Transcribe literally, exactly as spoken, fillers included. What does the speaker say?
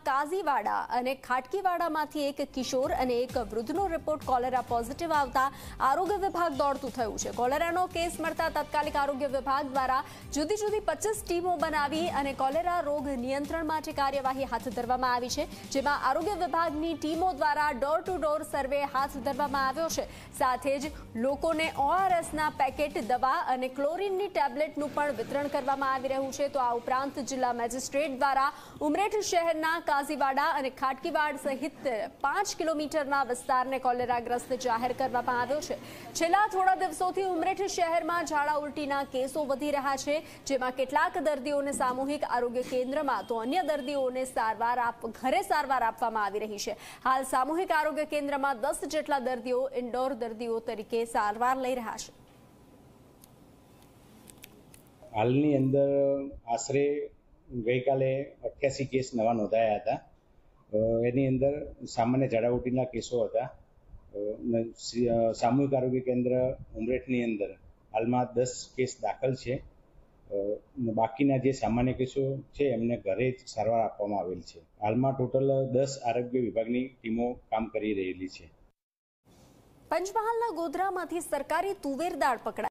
કાઝીવાડા અને ખાટકીવાડામાંથી એક કિશોર અને એક વૃદ્ધનો રિપોર્ટ કોલેરા પોઝિટિવ આવતા આરોગ્ય વિભાગ દોડતું થયું છે। કોલેરાનો કેસ મળતા તાત્કાલિક આરોગ્ય વિભાગ દ્વારા જુદી જુદી પચીસ ટીમો બનાવી અને કોલેરા રોગ નિયંત્રણ માટે કાર્યવાહી હાથ ધરવામાં આવી છે, જેમાં આરોગ્ય વિભાગની ટીમો દ્વારા ડોર ટુ ડોર સર્વે હાથ ધરવામાં આવ્યો છે। સાથે જ લોકોને ઓઆરએસના પેકેટ, દવા અને ક્લોરીનની ટેબ્લેટનું પણ વિતરણ કરવામાં આવી રહ્યું છે। તો આ ઉપરાંત જિલ્લા મેજિસ્ટ્રેટ દ્વારા ઉમરેઠ શહેરના કાઝીવાડા અને ખાટકીવાડ સહિત પાંચ કિલોમીટરના વિસ્તારને કોલેરાગ્રસ્ત જાહેર કરવામાં આવ્યો છે। છેલ્લા થોડા દિવસોથી ઉમરેઠ શહેરમાં ઝાડા ઉલટીના કેસો વધી રહ્યા છે, જેમાં કેટલાક દર્દીઓને સામૂહિક આરોગ્ય કેન્દ્રમાં તો અન્ય દર્દીઓને સારવાર આપ ઘરે સારવાર આપવામાં આવી રહી છે। હાલ સામૂહિક આરોગ્ય કેન્દ્રમાં દસ જેટલા દર્દીઓ ઇન્ડોર દર્દીઓ તરીકે સારવાર લઈ રહ્યા છે। હાલની અંદર આશરે ગઈકાલે અઠ્યાસી કેસ નવા નોંધાયા હતા। એની અંદર સામાન્ય ઝાડા ઉલટીના કેસો હતા। સામૂહિક આરોગ્ય કેન્દ્ર ઉમરેઠની અંદર હાલમાં દસ કેસ દાખલ છે। બાકીના જે સામાન્ય કેસો છે એમને ઘરે જ સારવાર આપવામાં આવેલ છે। હાલમાં ટોટલ દસ આરોગ્ય વિભાગની ટીમો કામ કરી રહેલી છે। પંચમહાલના ગોધરામાંથી સરકારી તુવેર દાળ પકડાઈ।